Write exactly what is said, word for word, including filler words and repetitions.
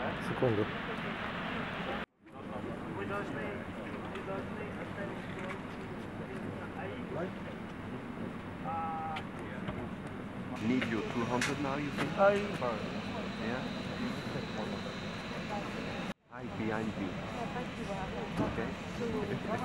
Секунду. Need you two hundred now, you think? I... Yeah? I behind me. Okay?